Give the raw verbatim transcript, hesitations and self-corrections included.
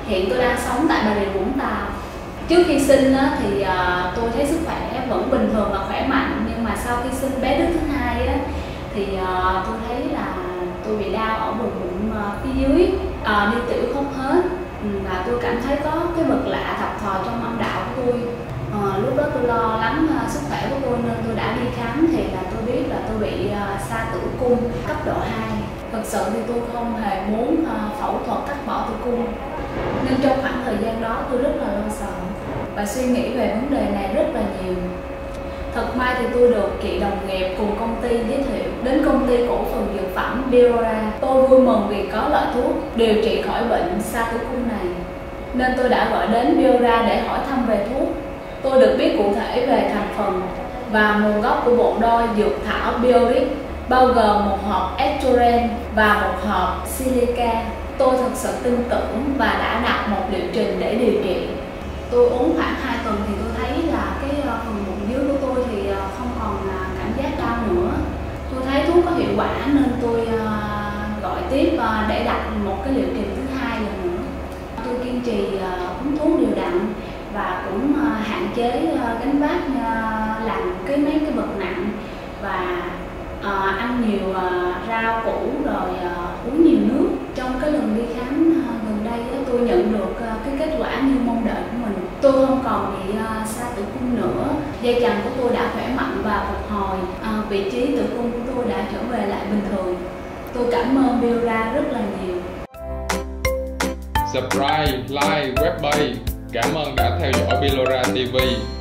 Hiện tôi đang sống tại Bà Rịa Vũng Tàu. Trước khi sinh thì tôi thấy sức khỏe vẫn bình thường và khỏe mạnh, nhưng mà sau khi sinh bé đứa thứ hai thì tôi thấy là tôi bị đau ở vùng bụng phía dưới, đi tiểu không hết, và tôi cảm thấy có cái vật lạ thập thò trong âm đạo của tôi. À, lúc đó tôi lo lắng uh, sức khỏe của tôi nên tôi đã đi khám, thì là tôi biết là tôi bị uh, sa tử cung cấp độ hai. Thật sự thì tôi không hề muốn uh, phẫu thuật cắt bỏ tử cung, nên trong khoảng thời gian đó tôi rất là lo sợ và suy nghĩ về vấn đề này rất là nhiều. Thật may thì tôi được chị đồng nghiệp cùng công ty giới thiệu đến công ty cổ phần dược phẩm Biora. Tôi vui mừng vì có loại thuốc điều trị khỏi bệnh sa tử cung này, nên tôi đã gọi đến Biora để hỏi thăm về thuốc. Tôi được biết cụ thể về thành phần và nguồn gốc của bộ đôi dược thảo Biorix, bao gồm một hộp Estrogen và một hộp Silica. Tôi thực sự tin tưởng và đã đặt một liệu trình để điều trị. Tôi uống khoảng hai tuần thì tôi thấy là cái phần bụng dưới của tôi thì không còn cảm giác đau nữa. Tôi thấy thuốc có hiệu quả nên tôi gọi tiếp để đặt một cái liệu trình thứ hai lần nữa. Tôi kiên trì uống thuốc đều đặn và cũng hạn chế gánh vác làm cái mấy cái vật nặng, và uh, ăn nhiều uh, rau củ, rồi uh, uống nhiều nước. Trong cái lần đi khám uh, gần đây uh, tôi nhận được uh, cái kết quả như mong đợi của mình. Tôi không còn bị uh, sa tử cung nữa, dây chằng của tôi đã khỏe mạnh và phục hồi, uh, vị trí tử cung của tôi đã trở về lại bình thường. Tôi cảm ơn Biora rất là nhiều. Subscribe, like, web bay. Cảm ơn đã theo dõi Biora ti vi.